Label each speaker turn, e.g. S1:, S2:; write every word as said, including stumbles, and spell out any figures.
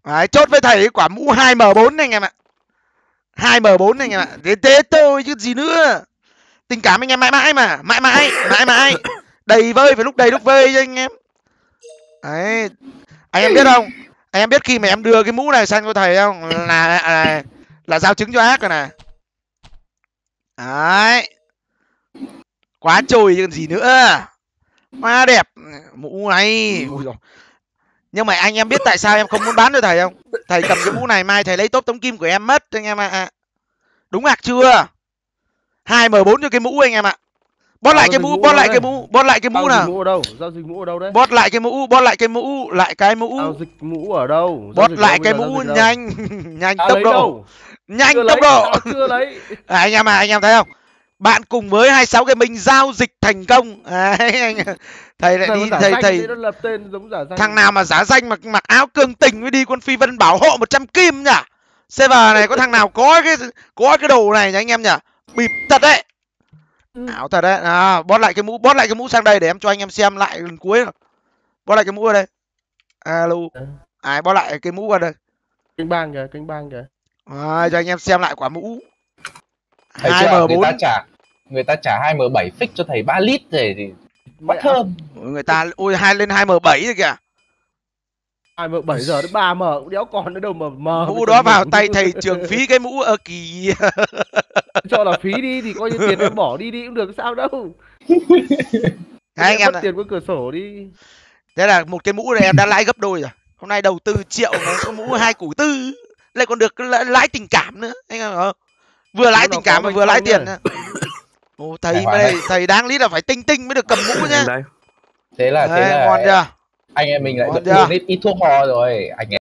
S1: Đấy, chốt với thầy cái quả mũ hai M bốn này anh em ạ. hai M bốn này anh em ạ. Thế thế thôi chứ gì nữa. Tình cảm anh em mãi mãi mà, mãi mãi, mãi mãi. Đầy vơi phải lúc đầy lúc vơi chứ anh em. Đấy. Anh em biết không? Anh em biết khi mà em đưa cái mũ này sang cho thầy không? Là là, là, là giao chứng cho ác rồi nè. Đấy. Quá trồi chứ còn gì nữa. Quá đẹp. Mũ này. Ui dồi. Nhưng mà anh em biết tại sao em không muốn bán cho thầy không? Thầy cầm cái mũ này mai thầy lấy top tống kim của em mất anh em ạ. À. Đúng hạc chưa? hai M bốn cho cái mũ anh em ạ. Bót lại cái mũ, bót lại cái mũ, bót lại cái mũ nào.
S2: Giao dịch mũ ở đâu? Giao dịch mũ ở đâu đấy?
S1: Bót lại cái mũ, bót lại cái mũ, lại cái mũ.
S2: Giao dịch mũ ở đâu?
S1: Bót lại cái mũ nhanh, nhanh tốc độ. Nhanh
S2: chưa
S1: tốc
S2: lấy,
S1: độ.
S2: chưa lấy.
S1: À, anh em à, anh em thấy không? Bạn cùng với hai mươi sáu cái mình giao dịch thành công. Đấy, anh thầy lại đi thầy thầy
S2: nó lập tên giống giả danh.
S1: Thằng nào mà giả danh mà mặc áo cường tình mới đi quân phi vân bảo hộ một trăm kim nhỉ? Server này có thằng nào có cái có cái đồ này nhỉ anh em nhỉ? Bịp thật đấy. Ừ. Ảo thật đấy. À, bót lại cái mũ, bót lại cái mũ sang đây để em cho anh em xem lại lần cuối. Bót lại cái mũ ở đây. Alo. Ai à, bót lại cái mũ vào đây.
S2: Kênh bang kìa, kênh bang kìa.
S1: À, cho anh em xem lại quả mũ.
S3: hai M bốn. Người ta trả người ta trả hai M bảy fix cho thầy ba lít rồi thì quá thơm.
S1: Người ta ôi hai lên hai M bảy rồi kìa.
S2: hai M bảy giờ đến ba M cũng đéo còn nữa đâu mà mờ.
S1: Mũ đó vào tay thầy trường phí cái mũ ở kỳ.
S2: Cho là phí đi thì coi như tiền em bỏ đi đi cũng được sao đâu.
S1: Hai anh em
S2: tiền qua cửa sổ đi.
S1: Thế là một cái mũ này em đã lãi gấp đôi rồi. Hôm nay đầu tư triệu mà có mũ hai củ tư lại còn được lãi tình cảm nữa anh em không? Vừa lãi tình cảm mà vừa lãi tiền. Ồ, thầy đây, thầy đáng lý là phải tinh tinh mới được cầm mũ nhá.
S3: Thế là thế là
S1: ngon chưa?
S3: Anh em mình lại được ít ít thuốc ho rồi anh em.